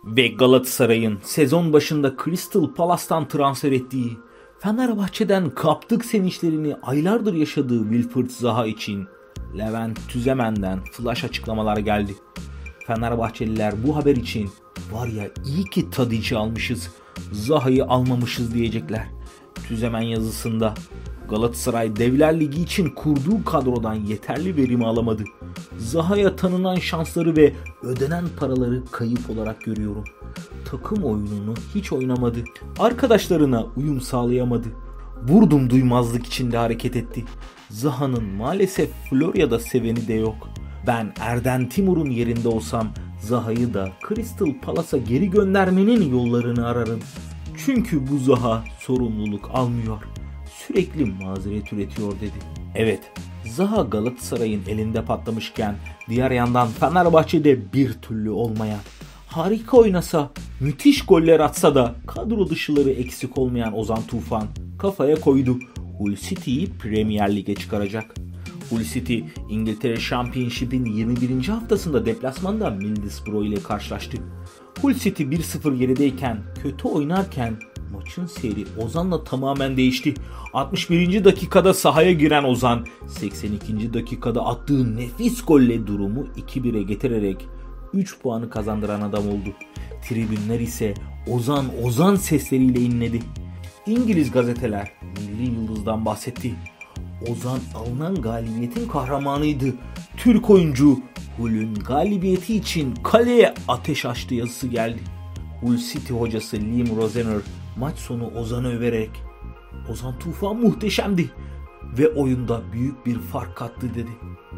Ve Galatasaray'ın sezon başında Crystal Palace'tan transfer ettiği, Fenerbahçe'den kaptık sevinçlerini aylardır yaşadığı Wilfried Zaha için Levent Tüzemen'den flash açıklamalar geldi. Fenerbahçeliler bu haber için var ya iyi ki Tadic'i almışız, Zaha'yı almamışız diyecekler. Tüzemen yazısında Galatasaray Devler Ligi için kurduğu kadrodan yeterli verimi alamadı. Zaha'ya tanınan şansları ve ödenen paraları kayıp olarak görüyorum. Takım oyununu hiç oynamadı. Arkadaşlarına uyum sağlayamadı. Vurdum duymazlık içinde hareket etti. Zaha'nın maalesef Florya'da seveni de yok. Ben Erden Timur'un yerinde olsam Zaha'yı da Crystal Palace'a geri göndermenin yollarını ararım. Çünkü bu Zaha sorumluluk almıyor. Sürekli mazeret üretiyor dedi. Evet, Zaha Galatasaray'ın elinde patlamışken diğer yandan Fenerbahçe'de bir türlü olmayan, harika oynasa, müthiş goller atsa da kadro dışıları eksik olmayan Ozan Tufan kafaya koydu. Hull City'yi Premier Lig'e çıkaracak. Hull City, İngiltere Championship'in 21. haftasında deplasmanda Middlesbrough ile karşılaştı. Hull City 1-0 gerideyken, kötü oynarken maçın seyri Ozan'la tamamen değişti. 61. dakikada sahaya giren Ozan, 82. dakikada attığı nefis golle durumu 2-1'e getirerek 3 puanı kazandıran adam oldu. Tribünler ise Ozan sesleriyle inledi. İngiliz gazeteler Milli Yıldız'dan bahsetti. Ozan alınan galibiyetin kahramanıydı. Türk oyuncu Hull'ün galibiyeti için kaleye ateş açtı yazısı geldi. Hull City hocası Liam Rosener maç sonu Ozan'ı överek "Ozan Tufan muhteşemdi ve oyunda büyük bir fark kattı" dedi.